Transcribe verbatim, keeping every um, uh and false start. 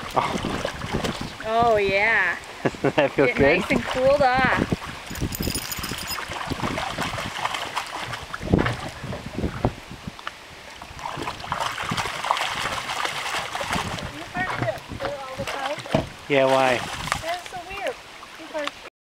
Oh, Oh yeah. doesn't that feel Get good? nice and cooled off. Yeah, why?